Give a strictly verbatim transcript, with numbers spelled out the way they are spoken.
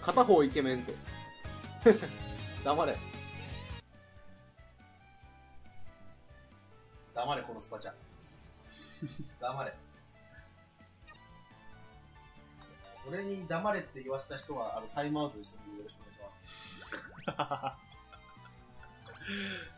片方イケメンって黙れ黙れこのスパチャ黙れ俺に黙れって言わせた人はあのタイムアウトですのでよろしくお願いします